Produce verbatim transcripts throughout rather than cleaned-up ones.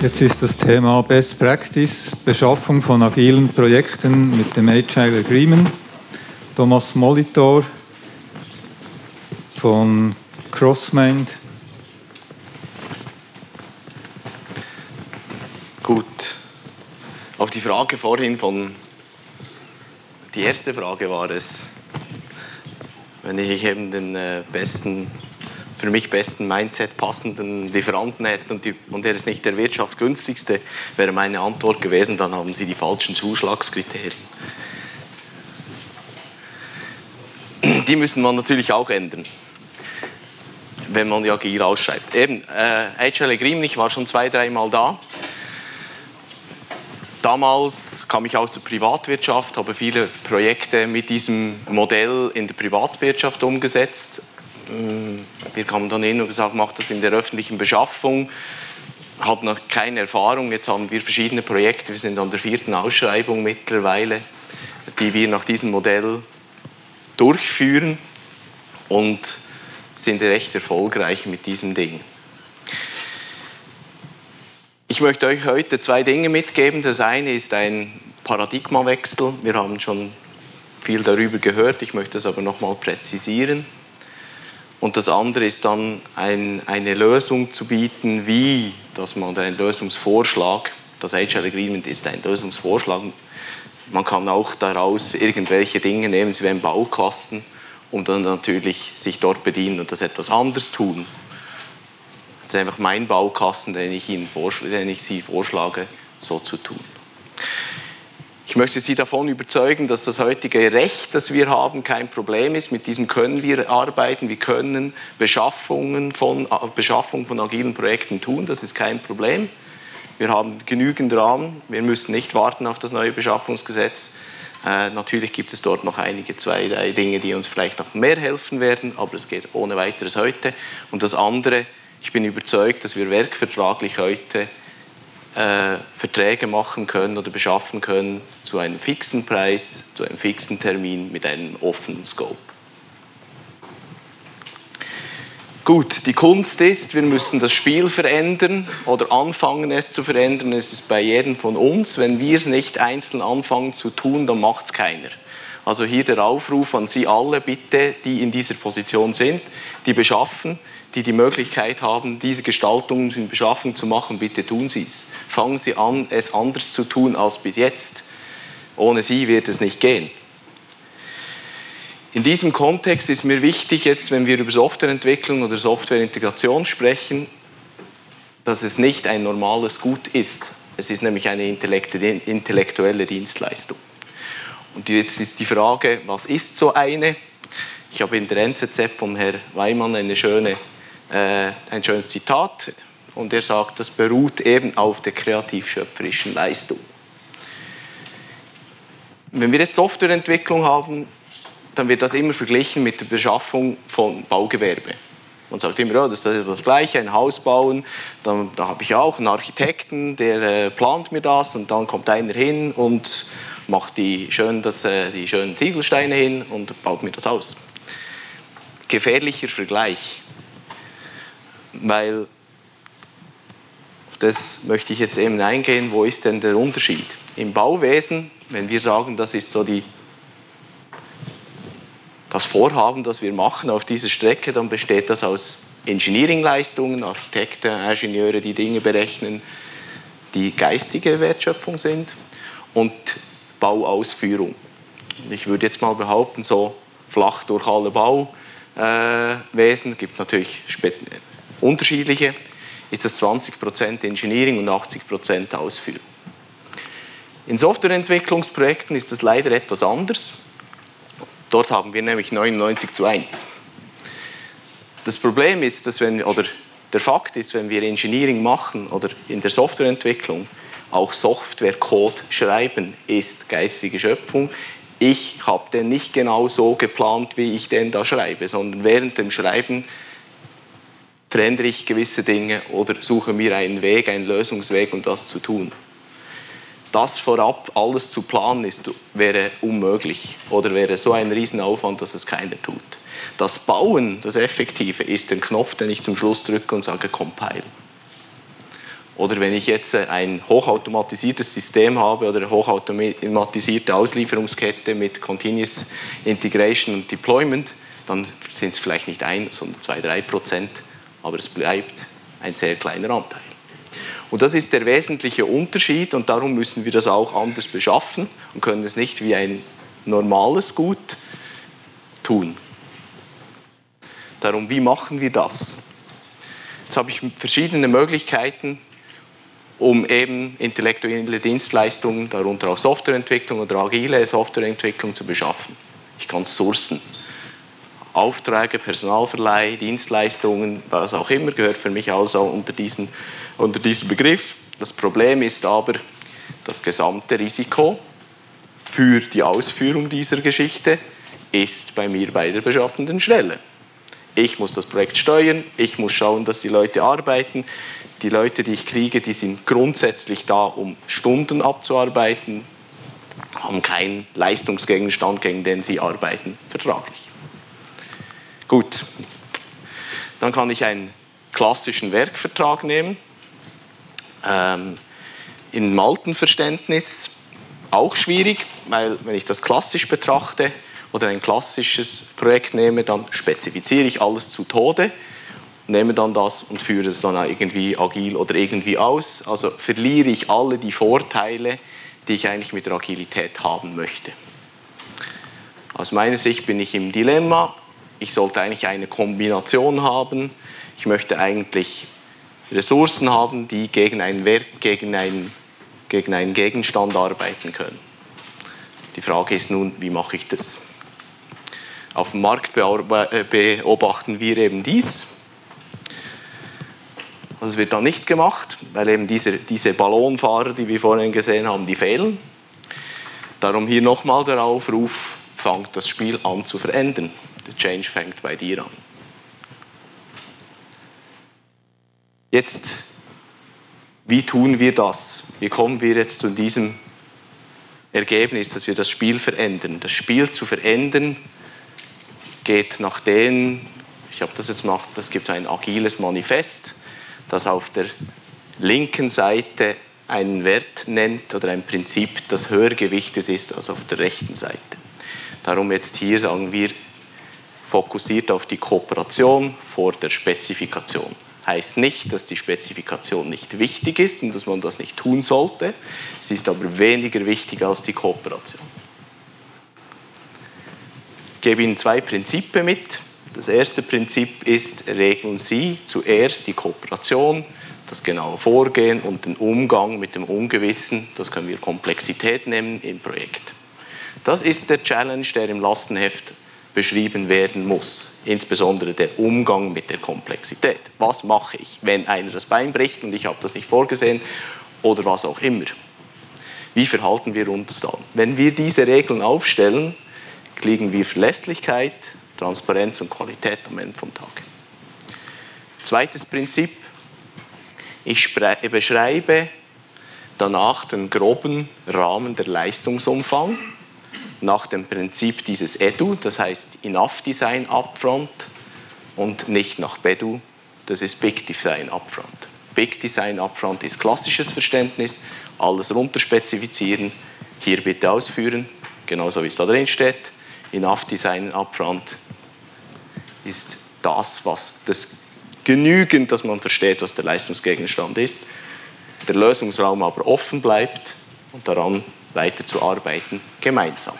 Jetzt ist das Thema Best Practice, Beschaffung von agilen Projekten mit dem Agile Agreement. Thomas Molitor von Crossmind. Gut. Auf die Frage vorhin von, die erste Frage war es, wenn ich eben den äh, besten, für mich besten Mindset passenden Lieferanten hätte und, die, und er ist nicht der wirtschaftsgünstigste, wäre meine Antwort gewesen, dann haben Sie die falschen Zuschlagskriterien. Die müssen man natürlich auch ändern, wenn man die agil ausschreibt. Eben, äh, Agile Agreement, ich war schon zwei, dreimal da. Damals kam ich aus der Privatwirtschaft, habe viele Projekte mit diesem Modell in der Privatwirtschaft umgesetzt. Wir kamen dann hin und gesagt, macht das in der öffentlichen Beschaffung. Hatten noch keine Erfahrung, jetzt haben wir verschiedene Projekte, wir sind an der vierten Ausschreibung mittlerweile, die wir nach diesem Modell durchführen und sind recht erfolgreich mit diesem Ding. Ich möchte euch heute zwei Dinge mitgeben. Das eine ist ein Paradigmawechsel. Wir haben schon viel darüber gehört, ich möchte das aber nochmal präzisieren. Und das andere ist dann ein, eine Lösung zu bieten, wie, dass man einen Lösungsvorschlag, das Agile Agreement ist ein Lösungsvorschlag, man kann auch daraus irgendwelche Dinge nehmen, wie einen Baukasten, und dann natürlich sich dort bedienen und das etwas anders tun. Das ist einfach mein Baukasten, den ich, Ihnen den ich Sie vorschlage, so zu tun. Ich möchte Sie davon überzeugen, dass das heutige Recht, das wir haben, kein Problem ist. Mit diesem können wir arbeiten. Wir können Beschaffungen von, Beschaffung von agilen Projekten tun. Das ist kein Problem. Wir haben genügend Rahmen. Wir müssen nicht warten auf das neue Beschaffungsgesetz. Äh, natürlich gibt es dort noch einige, zwei, drei Dinge, die uns vielleicht noch mehr helfen werden, aber es geht ohne weiteres heute. Und das andere, ich bin überzeugt, dass wir werkvertraglich heute äh, Verträge machen können oder beschaffen können zu einem fixen Preis, zu einem fixen Termin mit einem offenen Scope. Gut, die Kunst ist, wir müssen das Spiel verändern oder anfangen es zu verändern. Es ist bei jedem von uns. Wenn wir es nicht einzeln anfangen zu tun, dann macht es keiner. Also hier der Aufruf an Sie alle, bitte, die in dieser Position sind, die beschaffen, die die Möglichkeit haben, diese Gestaltungen in Beschaffung zu machen, bitte tun Sie es. Fangen Sie an, es anders zu tun als bis jetzt. Ohne Sie wird es nicht gehen. In diesem Kontext ist mir wichtig, jetzt, wenn wir über Softwareentwicklung oder Softwareintegration sprechen, dass es nicht ein normales Gut ist. Es ist nämlich eine intellektuelle Dienstleistung. Und jetzt ist die Frage, was ist so eine? Ich habe in der N Z Z von Herrn Weimann eine schöne, äh, ein schönes Zitat und er sagt, das beruht eben auf der kreativ-schöpferischen Leistung. Wenn wir jetzt Softwareentwicklung haben, dann wird das immer verglichen mit der Beschaffung von Baugewerbe. Man sagt immer, ja, das ist das Gleiche, ein Haus bauen, dann, da habe ich auch einen Architekten, der äh, plant mir das und dann kommt einer hin und macht die, schön, das, äh, die schönen Ziegelsteine hin und baut mir das aus. Gefährlicher Vergleich, weil auf das möchte ich jetzt eben eingehen, wo ist denn der Unterschied? Im Bauwesen, wenn wir sagen, das ist so die das Vorhaben, das wir machen auf dieser Strecke, dann besteht das aus Engineering-Leistungen, Architekten, Ingenieure, die Dinge berechnen, die geistige Wertschöpfung sind, und Bauausführung. Ich würde jetzt mal behaupten, so flach durch alle Bauwesen, äh, gibt natürlich unterschiedliche, ist das zwanzig Prozent Engineering und achtzig Prozent Ausführung. In Softwareentwicklungsprojekten ist das leider etwas anders. Dort haben wir nämlich neunundneunzig zu eins. Das Problem ist, dass wenn, oder der Fakt ist, wenn wir Engineering machen oder in der Softwareentwicklung, auch Softwarecode schreiben ist geistige Schöpfung. Ich habe den nicht genau so geplant, wie ich den da schreibe, sondern während dem Schreiben verändere ich gewisse Dinge oder suche mir einen Weg, einen Lösungsweg, um das zu tun. Das vorab alles zu planen ist, wäre unmöglich oder wäre so ein Riesenaufwand, dass es keiner tut. Das Bauen, das Effektive, ist der Knopf, den ich zum Schluss drücke und sage Compile. Oder wenn ich jetzt ein hochautomatisiertes System habe oder eine hochautomatisierte Auslieferungskette mit Continuous Integration und Deployment, dann sind es vielleicht nicht ein, sondern zwei, drei Prozent, aber es bleibt ein sehr kleiner Anteil. Und das ist der wesentliche Unterschied und darum müssen wir das auch anders beschaffen und können es nicht wie ein normales Gut tun. Darum, wie machen wir das? Jetzt habe ich verschiedene Möglichkeiten, um eben intellektuelle Dienstleistungen, darunter auch Softwareentwicklung oder agile Softwareentwicklung zu beschaffen. Ich kann sourcen. Aufträge, Personalverleih, Dienstleistungen, was auch immer, gehört für mich also unter diesen, unter diesen Begriff. Das Problem ist aber das gesamte Risiko für die Ausführung dieser Geschichte ist bei mir bei der beschaffenden Stelle. Ich muss das Projekt steuern, ich muss schauen, dass die Leute arbeiten. Die Leute, die ich kriege, die sind grundsätzlich da, um Stunden abzuarbeiten, haben keinen Leistungsgegenstand, gegen den sie arbeiten, vertraglich. Gut, dann kann ich einen klassischen Werkvertrag nehmen. Ähm, Im alten Verständnis auch schwierig, weil wenn ich das klassisch betrachte oder ein klassisches Projekt nehme, dann spezifiziere ich alles zu Tode, nehme dann das und führe es dann irgendwie agil oder irgendwie aus. Also verliere ich alle die Vorteile, die ich eigentlich mit der Agilität haben möchte. Aus meiner Sicht bin ich im Dilemma. Ich sollte eigentlich eine Kombination haben. Ich möchte eigentlich Ressourcen haben, die gegen einen, Werk, gegen einen, gegen einen Gegenstand arbeiten können. Die Frage ist nun, wie mache ich das? Auf dem Markt beobachten wir eben dies. Also es wird da nichts gemacht, weil eben diese, diese Ballonfahrer, die wir vorhin gesehen haben, die fehlen. Darum hier nochmal der Aufruf, fangt das Spiel an zu verändern. Der Change fängt bei dir an. Jetzt, wie tun wir das? Wie kommen wir jetzt zu diesem Ergebnis, dass wir das Spiel verändern? Das Spiel zu verändern geht nach den, ich habe das jetzt gemacht, es gibt ein agiles Manifest, das auf der linken Seite einen Wert nennt oder ein Prinzip, das höher gewichtet ist als auf der rechten Seite. Darum jetzt hier sagen wir, fokussiert auf die Kooperation vor der Spezifikation. Heißt nicht, dass die Spezifikation nicht wichtig ist und dass man das nicht tun sollte. Sie ist aber weniger wichtig als die Kooperation. Ich gebe Ihnen zwei Prinzipien mit. Das erste Prinzip ist, regeln Sie zuerst die Kooperation, das genaue Vorgehen und den Umgang mit dem Ungewissen, das können wir Komplexität nennen, im Projekt. Das ist der Challenge, der im Lastenheft beschrieben werden muss, insbesondere der Umgang mit der Komplexität. Was mache ich, wenn einer das Bein bricht und ich habe das nicht vorgesehen oder was auch immer? Wie verhalten wir uns dann? Wenn wir diese Regeln aufstellen, kriegen wir Verlässlichkeit, Transparenz und Qualität am Ende vom Tag. Zweites Prinzip, ich beschreibe danach den groben Rahmen der Leistungsumfang, nach dem Prinzip dieses E D U, das heißt Enough Design Upfront und nicht nach B E D U, das ist Big Design Upfront. Big Design Upfront ist klassisches Verständnis, alles runterspezifizieren, hier bitte ausführen, genauso wie es da drin steht. Enough Design Upfront ist das, was das genügend, dass man versteht, was der Leistungsgegenstand ist, der Lösungsraum aber offen bleibt und daran weiterzuarbeiten, gemeinsam.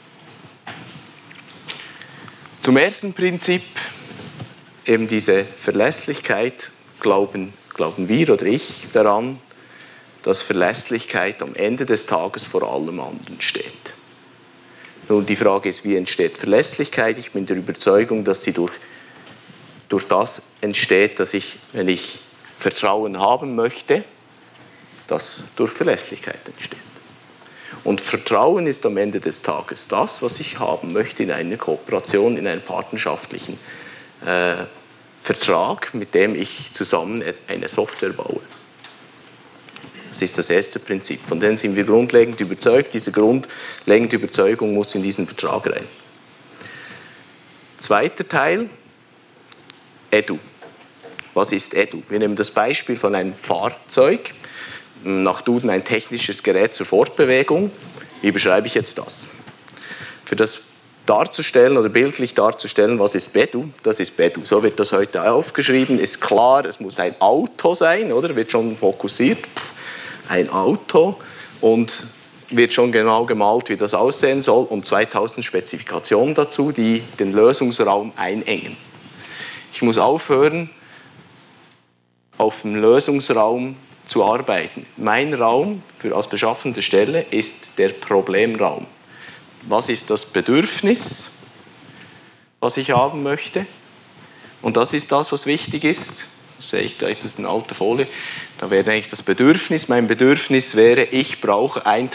Zum ersten Prinzip, eben diese Verlässlichkeit, glauben, glauben wir oder ich daran, dass Verlässlichkeit am Ende des Tages vor allem anderen steht. Nun, die Frage ist, wie entsteht Verlässlichkeit? Ich bin der Überzeugung, dass sie durch, durch das entsteht, dass ich, wenn ich Vertrauen haben möchte, das durch Verlässlichkeit entsteht. Und Vertrauen ist am Ende des Tages das, was ich haben möchte in einer Kooperation, in einem partnerschaftlichen äh, Vertrag, mit dem ich zusammen eine Software baue. Das ist das erste Prinzip. Von dem sind wir grundlegend überzeugt. Diese grundlegende Überzeugung muss in diesen Vertrag rein. Zweiter Teil, E D U. Was ist Edu? Wir nehmen das Beispiel von einem Fahrzeug, nach Duden ein technisches Gerät zur Fortbewegung. Wie beschreibe ich jetzt das? Für das darzustellen oder bildlich darzustellen, was ist Bedu? Das ist Bedu. So wird das heute aufgeschrieben. Ist klar, es muss ein Auto sein, oder? Wird schon fokussiert. Ein Auto und wird schon genau gemalt, wie das aussehen soll und zweitausend Spezifikationen dazu, die den Lösungsraum einengen. Ich muss aufhören, auf dem Lösungsraum zu arbeiten. Mein Raum für als beschaffende Stelle ist der Problemraum. Was ist das Bedürfnis, was ich haben möchte? Und das ist das, was wichtig ist. Das sehe ich gleich, das ist eine alte Folie. Da wäre eigentlich das Bedürfnis. Mein Bedürfnis wäre, ich brauche ein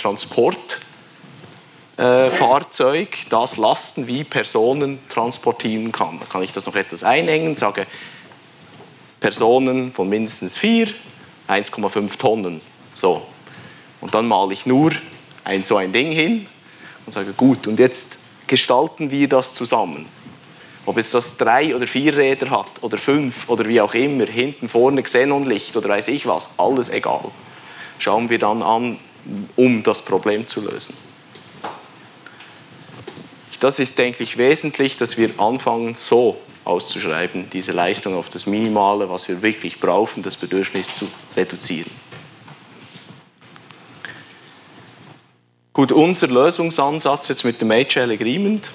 Transportfahrzeug, äh, das Lasten wie Personen transportieren kann. Da kann ich das noch etwas einengen, sage Personen von mindestens vier, eins Komma fünf Tonnen. So. Und dann male ich nur ein, so ein Ding hin und sage, gut, und jetzt gestalten wir das zusammen. Ob jetzt das drei oder vier Räder hat oder fünf oder wie auch immer, hinten, vorne Xenonlicht oder weiß ich was, alles egal. Schauen wir dann an, um das Problem zu lösen. Das ist, denke ich, wesentlich, dass wir anfangen, so auszuschreiben, diese Leistung auf das Minimale, was wir wirklich brauchen, das Bedürfnis zu reduzieren. Gut, unser Lösungsansatz jetzt mit dem Agile Agreement.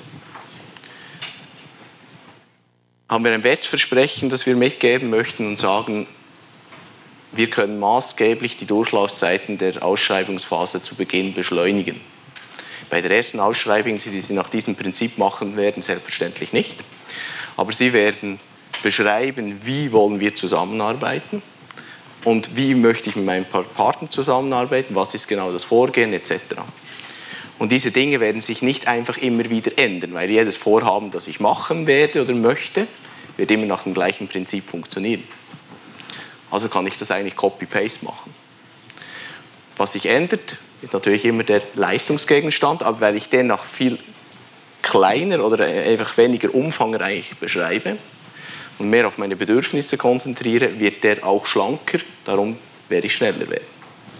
Haben wir ein Wertversprechen, das wir mitgeben möchten und sagen, wir können maßgeblich die Durchlaufzeiten der Ausschreibungsphase zu Beginn beschleunigen. Bei der ersten Ausschreibung, die Sie nach diesem Prinzip machen werden, selbstverständlich nicht. Aber Sie werden beschreiben, wie wollen wir zusammenarbeiten und wie möchte ich mit meinem Partner zusammenarbeiten, was ist genau das Vorgehen et cetera. Und diese Dinge werden sich nicht einfach immer wieder ändern, weil jedes Vorhaben, das ich machen werde oder möchte, wird immer nach dem gleichen Prinzip funktionieren. Also kann ich das eigentlich Copy-Paste machen. Was sich ändert, ist natürlich immer der Leistungsgegenstand, aber weil ich den noch viel kleiner oder einfach weniger umfangreich beschreibe und mehr auf meine Bedürfnisse konzentriere, wird der auch schlanker, darum werde ich schneller werden.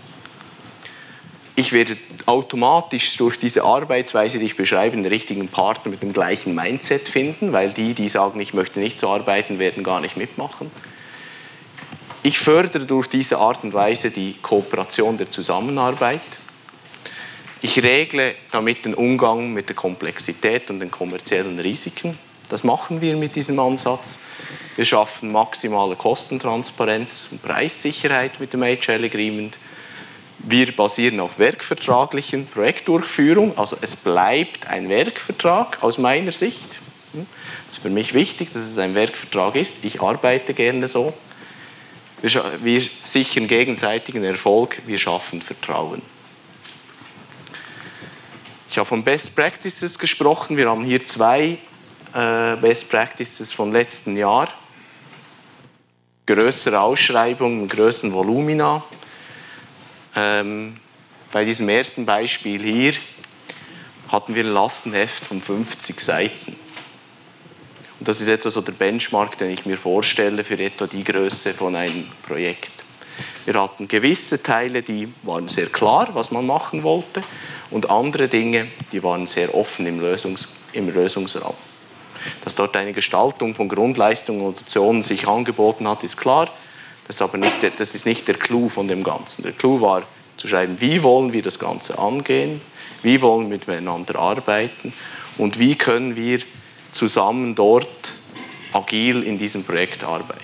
Ich werde automatisch durch diese Arbeitsweise, die ich beschreibe, den richtigen Partner mit dem gleichen Mindset finden, weil die, die sagen, ich möchte nicht so arbeiten, werden gar nicht mitmachen. Ich fördere durch diese Art und Weise die Kooperation der Zusammenarbeit. Ich regle damit den Umgang mit der Komplexität und den kommerziellen Risiken. Das machen wir mit diesem Ansatz. Wir schaffen maximale Kostentransparenz und Preissicherheit mit dem Agile Agreement. Wir basieren auf werkvertraglichen Projektdurchführung, also es bleibt ein Werkvertrag aus meiner Sicht. Es ist für mich wichtig, dass es ein Werkvertrag ist. Ich arbeite gerne so. Wir, wir sichern gegenseitigen Erfolg, wir schaffen Vertrauen. Ich habe von Best Practices gesprochen. Wir haben hier zwei äh, Best Practices vom letzten Jahr. Größere Ausschreibungen, größeren Volumina. Ähm, bei diesem ersten Beispiel hier hatten wir ein Lastenheft von fünfzig Seiten. Und das ist etwa so der Benchmark, den ich mir vorstelle für etwa die Größe von einem Projekt. Wir hatten gewisse Teile, die waren sehr klar, was man machen wollte, und andere Dinge, die waren sehr offen im, Lösungs-, im Lösungsraum. Dass dort eine Gestaltung von Grundleistungen und Optionen sich angeboten hat, ist klar. Das ist aber nicht der, das ist nicht der Clou von dem Ganzen. Der Clou war zu schreiben, wie wollen wir das Ganze angehen, wie wollen wir miteinander arbeiten und wie können wir zusammen dort agil in diesem Projekt arbeiten.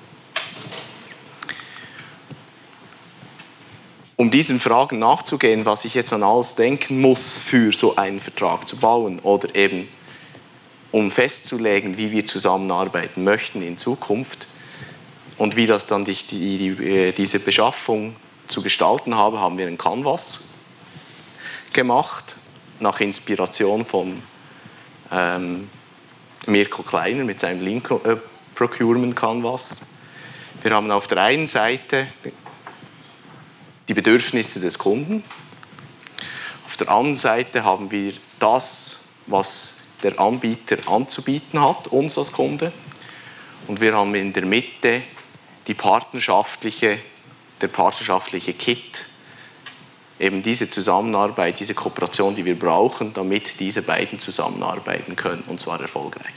Um diesen Fragen nachzugehen, was ich jetzt an alles denken muss, für so einen Vertrag zu bauen oder eben um festzulegen, wie wir zusammenarbeiten möchten in Zukunft und wie das dann die, die, diese Beschaffung zu gestalten habe, haben wir einen Canvas gemacht, nach Inspiration von ähm, Mirko Kleiner mit seinem Lean Procurement Canvas. Wir haben auf der einen Seite die Bedürfnisse des Kunden. Auf der anderen Seite haben wir das, was der Anbieter anzubieten hat, uns als Kunde. Und wir haben in der Mitte die partnerschaftliche, der partnerschaftliche Kit, eben diese Zusammenarbeit, diese Kooperation, die wir brauchen, damit diese beiden zusammenarbeiten können, und zwar erfolgreich.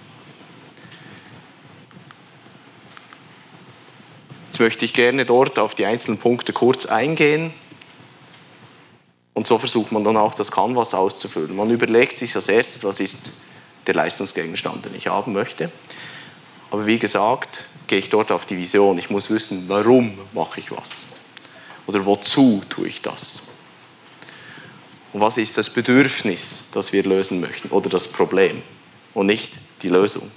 Jetzt möchte ich gerne dort auf die einzelnen Punkte kurz eingehen. Und so versucht man dann auch das Canvas auszufüllen. Man überlegt sich als erstes, was ist der Leistungsgegenstand, den ich haben möchte. Aber wie gesagt, gehe ich dort auf die Vision. Ich muss wissen, warum mache ich was? Oder wozu tue ich das? Und was ist das Bedürfnis, das wir lösen möchten? Oder das Problem und nicht die Lösung?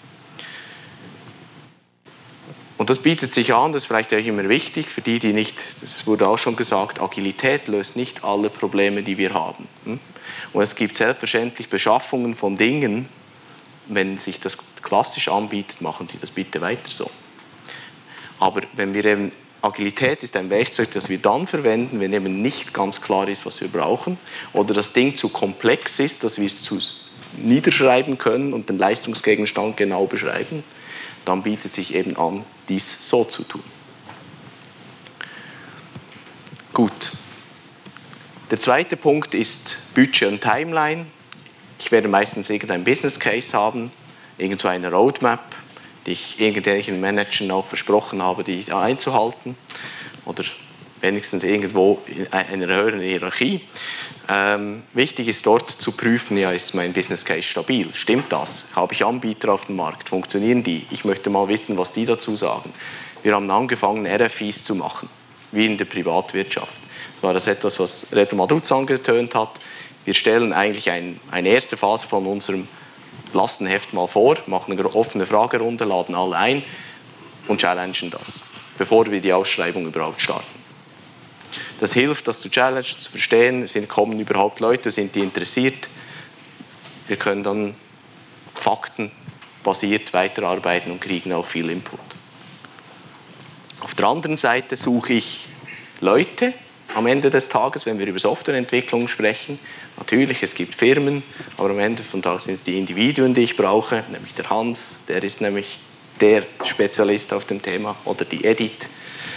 Und das bietet sich an, das ist vielleicht auch immer wichtig, für die, die nicht, das wurde auch schon gesagt, Agilität löst nicht alle Probleme, die wir haben. Und es gibt selbstverständlich Beschaffungen von Dingen, wenn sich das klassisch anbietet, machen Sie das bitte weiter so. Aber wenn wir eben, Agilität ist ein Werkzeug, das wir dann verwenden, wenn eben nicht ganz klar ist, was wir brauchen, oder das Ding zu komplex ist, dass wir es zu niederschreiben können und den Leistungsgegenstand genau beschreiben, dann bietet sich eben an, dies so zu tun. Gut. Der zweite Punkt ist Budget und Timeline. Ich werde meistens irgendein Business Case haben, irgendwo eine Roadmap, die ich irgendwelchen Managern auch versprochen habe, die einzuhalten, oder wenigstens irgendwo in einer höheren Hierarchie. Ähm, wichtig ist dort zu prüfen, ja, ist mein Business Case stabil? Stimmt das? Habe ich Anbieter auf dem Markt? Funktionieren die? Ich möchte mal wissen, was die dazu sagen. Wir haben angefangen, R F Is zu machen, wie in der Privatwirtschaft. Das war das etwas, was Reto Madruz angetönt hat. Wir stellen eigentlich ein, eine erste Phase von unserem Lastenheft mal vor, machen eine offene Fragerunde, laden alle ein und challengen das, bevor wir die Ausschreibung überhaupt starten. Das hilft, das zu challengen, zu verstehen, sind, kommen überhaupt Leute, sind die interessiert. Wir können dann faktenbasiert weiterarbeiten und kriegen auch viel Input. Auf der anderen Seite suche ich Leute am Ende des Tages, wenn wir über Softwareentwicklung sprechen. Natürlich, es gibt Firmen, aber am Ende des Tages sind es die Individuen, die ich brauche, nämlich der Hans, der ist nämlich der Spezialist auf dem Thema, oder die Edith.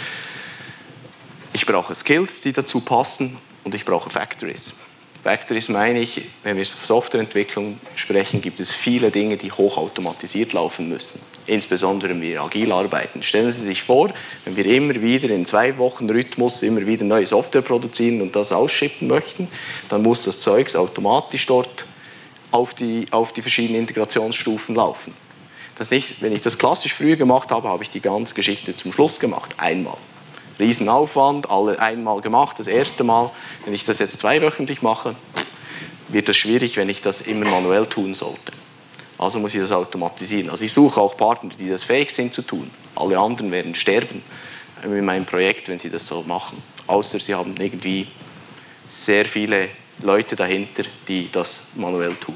Ich brauche Skills, die dazu passen, und ich brauche Factories. Factories meine ich, wenn wir auf Softwareentwicklung sprechen, gibt es viele Dinge, die hochautomatisiert laufen müssen. Insbesondere wenn wir agil arbeiten. Stellen Sie sich vor, wenn wir immer wieder in zwei Wochen Rhythmus immer wieder neue Software produzieren und das ausschippen möchten, dann muss das Zeugs automatisch dort auf die, auf die verschiedenen Integrationsstufen laufen. Das nicht, wenn ich das klassisch früher gemacht habe, habe ich die ganze Geschichte zum Schluss gemacht, einmal. Riesenaufwand, alle einmal gemacht, das erste Mal. Wenn ich das jetzt zweiwöchentlich mache, wird das schwierig, wenn ich das immer manuell tun sollte. Also muss ich das automatisieren. Also ich suche auch Partner, die das fähig sind zu tun. Alle anderen werden sterben in meinem Projekt, wenn sie das so machen. Außer sie haben irgendwie sehr viele Leute dahinter, die das manuell tun.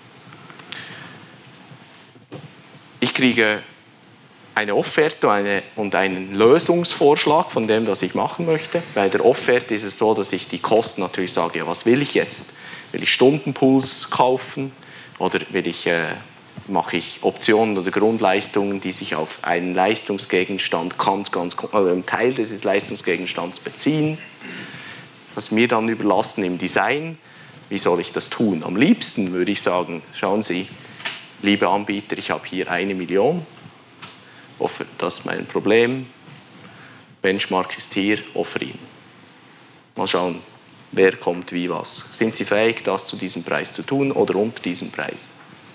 Ich kriege eine Offerte eine, und einen Lösungsvorschlag von dem, was ich machen möchte. Bei der Offerte ist es so, dass ich die Kosten natürlich sage, ja, was will ich jetzt? Will ich Stundenpools kaufen oder will ich, äh, mache ich Optionen oder Grundleistungen, die sich auf einen Leistungsgegenstand, ganz, ganz, also einen Teil dieses Leistungsgegenstands beziehen? Das mir dann überlassen im Design. Wie soll ich das tun? Am liebsten würde ich sagen, schauen Sie, liebe Anbieter, ich habe hier eine Million. Das ist mein Problem. Benchmark ist hier, offer ihn. Mal schauen, wer kommt wie was. Sind Sie fähig, das zu diesem Preis zu tun oder unter diesem Preis?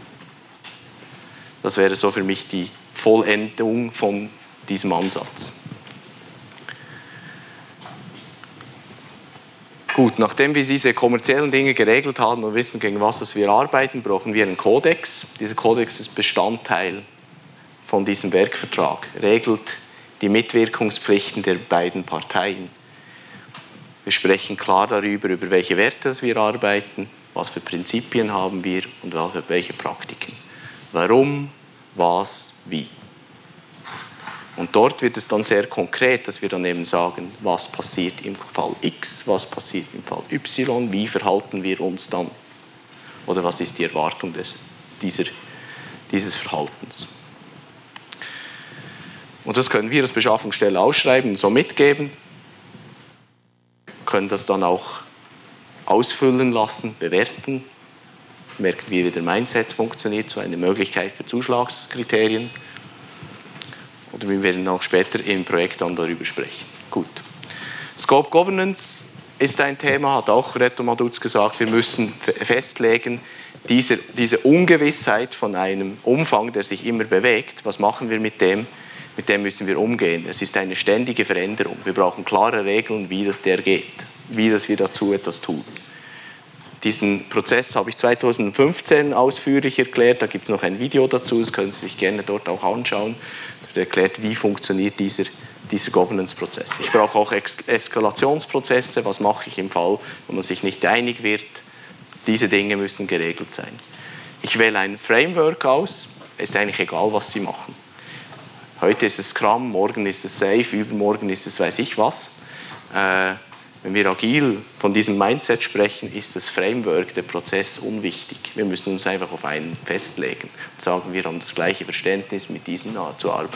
Das wäre so für mich die Vollendung von diesem Ansatz. Gut, nachdem wir diese kommerziellen Dinge geregelt haben und wissen, gegen was wir arbeiten, brauchen wir einen Kodex. Dieser Kodex ist Bestandteil von diesem Werkvertrag, regelt die Mitwirkungspflichten der beiden Parteien. Wir sprechen klar darüber, über welche Werte wir arbeiten, was für Prinzipien haben wir und welche Praktiken. Warum, was, wie. Und dort wird es dann sehr konkret, dass wir dann eben sagen, was passiert im Fall X, was passiert im Fall Y, wie verhalten wir uns dann? Oder was ist die Erwartung des, dieser, dieses Verhaltens? Und das können wir als Beschaffungsstelle ausschreiben und so mitgeben, können das dann auch ausfüllen lassen, bewerten, merken wir, wie der Mindset funktioniert, so eine Möglichkeit für Zuschlagskriterien. Oder wir werden auch später im Projekt dann darüber sprechen. Gut. Scope Governance ist ein Thema, hat auch Reto Maduz gesagt, wir müssen festlegen, diese, diese Ungewissheit von einem Umfang, der sich immer bewegt, was machen wir mit dem? Mit dem müssen wir umgehen. Es ist eine ständige Veränderung. Wir brauchen klare Regeln, wie das der geht, wie das wir dazu etwas tun. Diesen Prozess habe ich zweitausendfünfzehn ausführlich erklärt, da gibt es noch ein Video dazu, das können Sie sich gerne dort auch anschauen. Das erklärt, wie funktioniert dieser, dieser Governance-Prozess. Ich brauche auch Eskalationsprozesse, was mache ich im Fall, wo man sich nicht einig wird. Diese Dinge müssen geregelt sein. Ich wähle ein Framework aus, ist eigentlich egal, was Sie machen. Heute ist es Scrum, morgen ist es Safe, übermorgen ist es weiß ich was. Äh, wenn wir agil von diesem Mindset sprechen, ist das Framework, der Prozess unwichtig. Wir müssen uns einfach auf einen festlegen und sagen, wir haben das gleiche Verständnis, mit diesem zu arbeiten.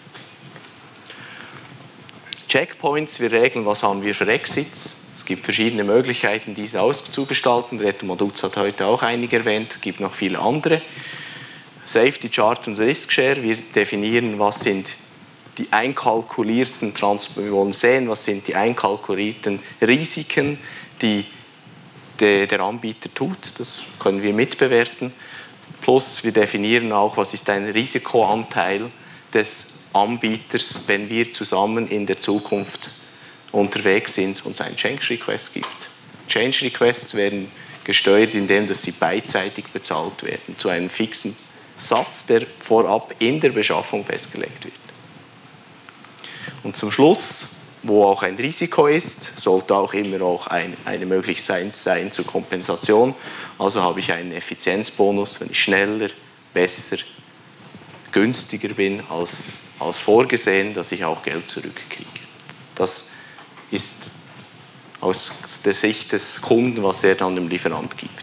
Checkpoints, wir regeln, was haben wir für Exits. Es gibt verschiedene Möglichkeiten, diese auszugestalten. Reto Maduz hat heute auch einige erwähnt, es gibt noch viele andere. Safety Chart und Risk Share, wir definieren, was sind die einkalkulierten, wir wollen sehen, was sind die einkalkulierten Risiken, die der Anbieter tut, das können wir mitbewerten. Plus wir definieren auch, was ist ein Risikoanteil des Anbieters, wenn wir zusammen in der Zukunft unterwegs sind und es einen Change Request gibt. Change Requests werden gesteuert, indem dass sie beidseitig bezahlt werden, zu einem fixen Satz, der vorab in der Beschaffung festgelegt wird. Und zum Schluss, wo auch ein Risiko ist, sollte auch immer auch ein, eine Möglichkeit sein zur Kompensation. Also habe ich einen Effizienzbonus, wenn ich schneller, besser, günstiger bin als, als vorgesehen, dass ich auch Geld zurückkriege. Das ist aus der Sicht des Kunden, was er dann dem Lieferant gibt.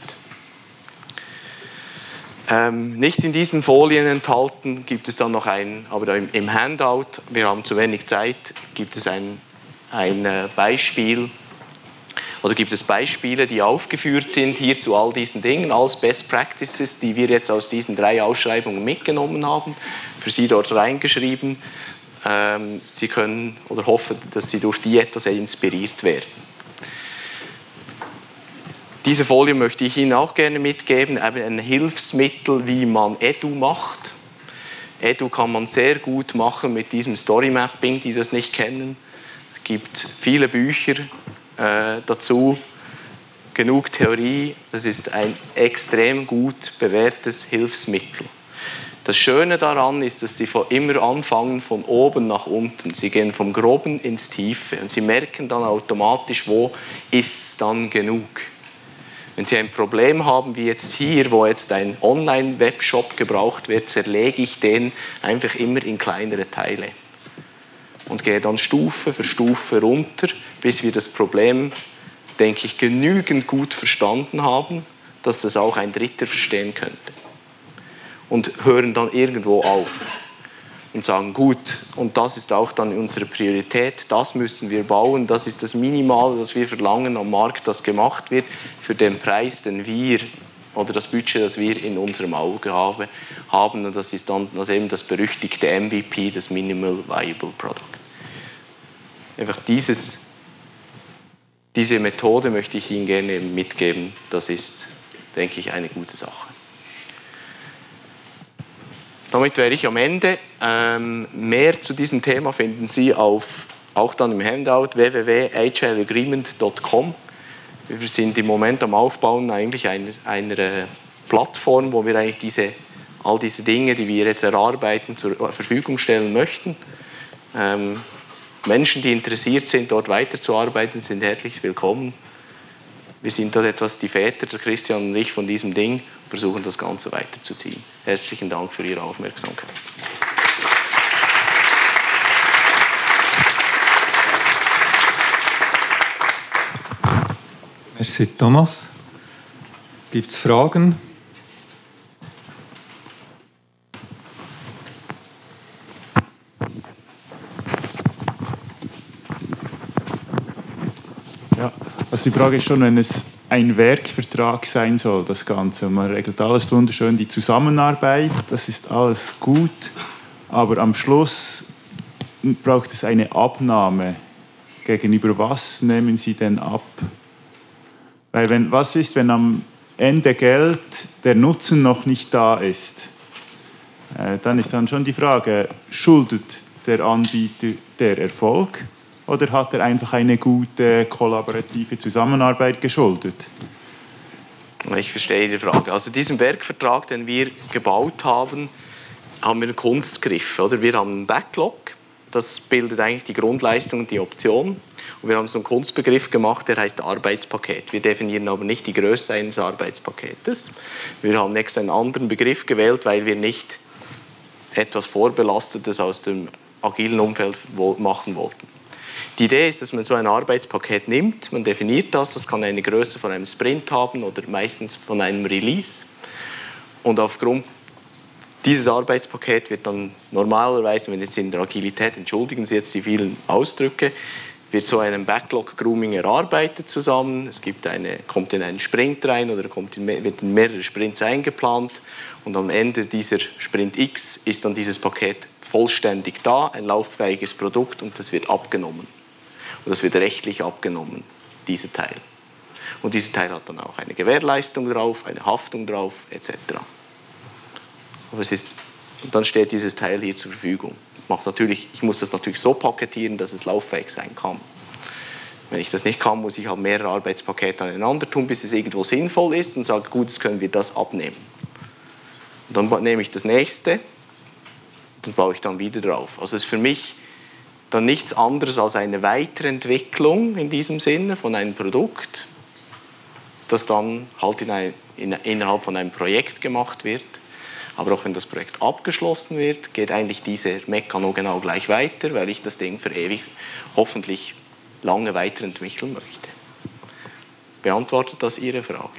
Ähm, nicht in diesen Folien enthalten, gibt es dann noch ein, aber im, im Handout, wir haben zu wenig Zeit, gibt es ein, ein Beispiel, oder gibt es Beispiele, die aufgeführt sind hier zu all diesen Dingen, als Best Practices, die wir jetzt aus diesen drei Ausschreibungen mitgenommen haben, für Sie dort reingeschrieben. Ähm, Sie können oder hoffen, dass Sie durch die etwas inspiriert werden. Diese Folie möchte ich Ihnen auch gerne mitgeben, ein Hilfsmittel, wie man Edu macht. Edu kann man sehr gut machen mit diesem Story Mapping, die das nicht kennen. Es gibt viele Bücher äh, dazu, genug Theorie. Das ist ein extrem gut bewährtes Hilfsmittel. Das Schöne daran ist, dass Sie immer anfangen von oben nach unten. Sie gehen vom Groben ins Tiefe und Sie merken dann automatisch, wo ist dann genug. Wenn Sie ein Problem haben, wie jetzt hier, wo jetzt ein Online-Webshop gebraucht wird, zerlege ich den einfach immer in kleinere Teile und gehe dann Stufe für Stufe runter, bis wir das Problem, denke ich, genügend gut verstanden haben, dass das auch ein Dritter verstehen könnte. Und hören dann irgendwo auf und sagen, gut, und das ist auch dann unsere Priorität, das müssen wir bauen, das ist das Minimale, das wir verlangen am Markt, das gemacht wird für den Preis, den wir, oder das Budget, das wir in unserem Auge haben, und das ist dann das eben das berüchtigte M V P, das Minimal Viable Product. Einfach dieses, diese Methode möchte ich Ihnen gerne mitgeben, das ist, denke ich, eine gute Sache. Damit wäre ich am Ende. Ähm, mehr zu diesem Thema finden Sie auf, auch dann im Handout w w w punkt agile agreement punkt com. Wir sind im Moment am Aufbauen eigentlich einer, einer Plattform, wo wir eigentlich diese, all diese Dinge, die wir jetzt erarbeiten, zur Verfügung stellen möchten. Ähm, Menschen, die interessiert sind, dort weiterzuarbeiten, sind herzlich willkommen. Wir sind dort etwas die Väter, der Christian und ich, von diesem Ding, versuchen das Ganze weiterzuziehen. Herzlichen Dank für Ihre Aufmerksamkeit. Merci Thomas. Gibt es Fragen? Also die Frage ist schon, wenn es ein Werkvertrag sein soll, das Ganze, und man regelt alles wunderschön, die Zusammenarbeit, das ist alles gut, aber am Schluss braucht es eine Abnahme. Gegenüber was nehmen Sie denn ab? Weil wenn, was ist, wenn am Ende Geld der Nutzen noch nicht da ist? Äh, dann ist dann schon die Frage, schuldet der Anbieter der Erfolg oder hat er einfach eine gute kollaborative Zusammenarbeit geschuldet? Ich verstehe die Frage. Also diesen Werkvertrag, den wir gebaut haben, haben wir einen Kunstgriff. Oder? Wir haben einen Backlog, das bildet eigentlich die Grundleistung und die Option. Und wir haben so einen Kunstbegriff gemacht, der heißt Arbeitspaket. Wir definieren aber nicht die Größe eines Arbeitspaketes. Wir haben extra einen anderen Begriff gewählt, weil wir nicht etwas Vorbelastetes aus dem agilen Umfeld machen wollten. Die Idee ist, dass man so ein Arbeitspaket nimmt, man definiert das, das kann eine Größe von einem Sprint haben oder meistens von einem Release. Und aufgrund dieses Arbeitspaket wird dann normalerweise, wenn jetzt in der Agilität, entschuldigen Sie jetzt die vielen Ausdrücke, wird so ein Backlog-Grooming erarbeitet zusammen. Es gibt eine, kommt in einen Sprint rein oder kommt in, wird in mehrere Sprints eingeplant. Und am Ende dieser Sprint X ist dann dieses Paket vollständig da, ein lauffähiges Produkt, und das wird abgenommen. Und das wird rechtlich abgenommen, dieser Teil. Und dieser Teil hat dann auch eine Gewährleistung drauf, eine Haftung drauf, et cetera. Aber es ist, und dann steht dieses Teil hier zur Verfügung. Macht natürlich, ich muss das natürlich so paketieren, dass es lauffähig sein kann. Wenn ich das nicht kann, muss ich halt mehrere Arbeitspakete aneinander tun, bis es irgendwo sinnvoll ist und sage, gut, jetzt können wir das abnehmen. Und dann nehme ich das nächste, dann baue ich dann wieder drauf. Also es ist für mich dann nichts anderes als eine Weiterentwicklung in diesem Sinne von einem Produkt, das dann halt in ein, in, innerhalb von einem Projekt gemacht wird. Aber auch wenn das Projekt abgeschlossen wird, geht eigentlich dieser Mechanismus genau gleich weiter, weil ich das Ding für ewig hoffentlich lange weiterentwickeln möchte. Beantwortet das Ihre Frage?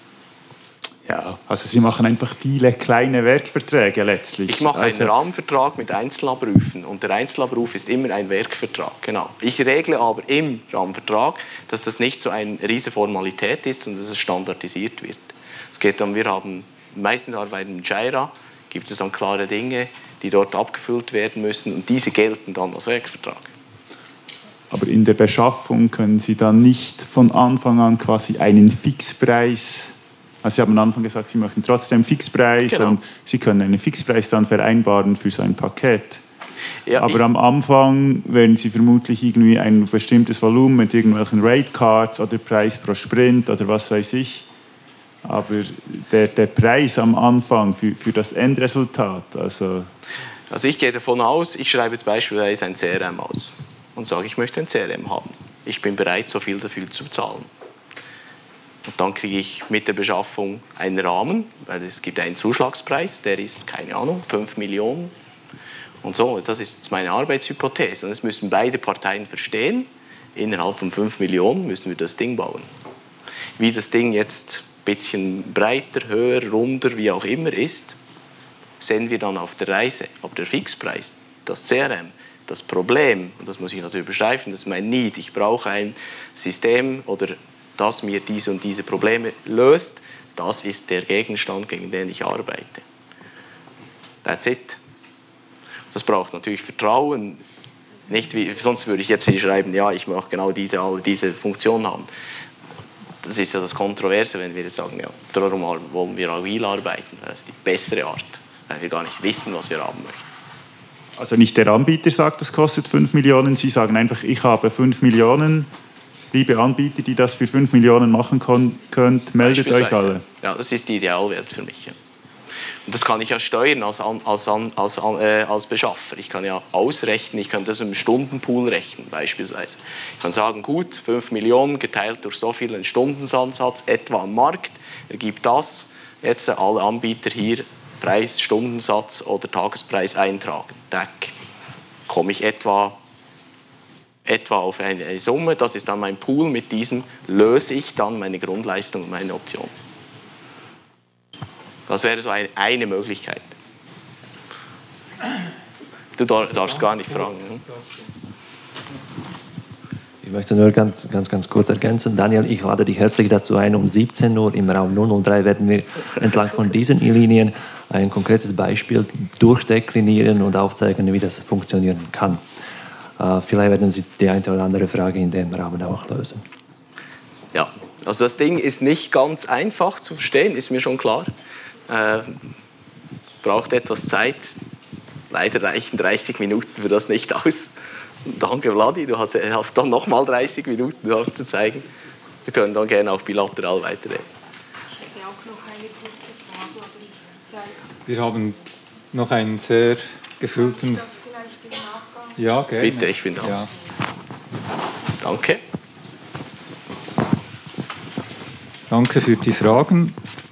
Ja, also Sie machen einfach viele kleine Werkverträge letztlich. Ich mache also einen Rahmenvertrag mit Einzelabrufen und der Einzelabruf ist immer ein Werkvertrag. Genau. Ich regle aber im Rahmenvertrag, dass das nicht so eine riesige Formalität ist und dass es standardisiert wird. Es geht dann, wir haben meistens arbeiten mit Jira, gibt es dann klare Dinge, die dort abgefüllt werden müssen und diese gelten dann als Werkvertrag. Aber in der Beschaffung können Sie dann nicht von Anfang an quasi einen Fixpreis, also Sie haben am Anfang gesagt, Sie möchten trotzdem Fixpreis, genau, und Sie können einen Fixpreis dann vereinbaren für so ein Paket. Ja, aber am Anfang werden Sie vermutlich irgendwie ein bestimmtes Volumen mit irgendwelchen Rate Cards oder Preis pro Sprint oder was weiß ich. Aber der, der Preis am Anfang für, für das Endresultat, also... Also ich gehe davon aus, ich schreibe jetzt beispielsweise ein C R M aus und sage, ich möchte ein C R M haben. Ich bin bereit, so viel dafür zu bezahlen. Und dann kriege ich mit der Beschaffung einen Rahmen, weil es gibt einen Zuschlagspreis, der ist, keine Ahnung, fünf Millionen. Und so, das ist jetzt meine Arbeitshypothese. Und das müssen beide Parteien verstehen. Innerhalb von fünf Millionen müssen wir das Ding bauen. Wie das Ding jetzt ein bisschen breiter, höher, runder, wie auch immer ist, sehen wir dann auf der Reise. Aber der Fixpreis, das C R M, das Problem, und das muss ich natürlich beschreiben, das ist mein Need, ich brauche ein System, oder das mir diese und diese Probleme löst, das ist der Gegenstand, gegen den ich arbeite. That's it. Das braucht natürlich Vertrauen. Nicht wie, sonst würde ich jetzt hier schreiben, ja, ich möchte genau diese, alle diese Funktion haben. Das ist ja das Kontroverse, wenn wir jetzt sagen, ja, darum wollen wir agil arbeiten. Das ist die bessere Art, weil wir gar nicht wissen, was wir haben möchten. Also nicht der Anbieter sagt, das kostet fünf Millionen, Sie sagen einfach, ich habe fünf Millionen. Liebe Anbieter, die das für fünf Millionen machen könnt, meldet euch alle. Ja, das ist die Idealwelt für mich. Ja. Und das kann ich ja steuern als, als, als, äh, als Beschaffer. Ich kann ja ausrechnen, ich kann das im Stundenpool rechnen beispielsweise. Ich kann sagen, gut, fünf Millionen geteilt durch so viel, ein Stundensatzsatz etwa am Markt, ergibt das. Jetzt alle Anbieter hier Preis, Stundensatz oder Tagespreis eintragen. Tack. Komme ich etwa, etwa auf eine, eine Summe, das ist dann mein Pool, mit diesem löse ich dann meine Grundleistung und meine Option. Das wäre so eine, eine Möglichkeit. Du darfst gar nicht fragen. Hm? Ich möchte nur ganz, ganz, ganz kurz ergänzen. Daniel, ich lade dich herzlich dazu ein. Um siebzehn Uhr im Raum null null drei werden wir entlang von diesen Linien ein konkretes Beispiel durchdeklinieren und aufzeigen, wie das funktionieren kann. Äh, vielleicht werden Sie die eine oder andere Frage in dem Rahmen auch lösen. Ja, also das Ding ist nicht ganz einfach zu verstehen, ist mir schon klar. Äh, braucht etwas Zeit. Leider reichen dreißig Minuten für das nicht aus. Danke, Vladi, du hast, hast dann nochmal dreißig Minuten aufzuzeigen. Wir können dann gerne auch bilateral weiterreden. Ich hätte auch noch eine kurze Frage, aber ist die Zeit... Wir haben noch einen sehr gefüllten... Kann ich das vielleicht im Nachgang? Ja, gerne. Bitte, ich bin da. Ja. Danke. Danke für die Fragen.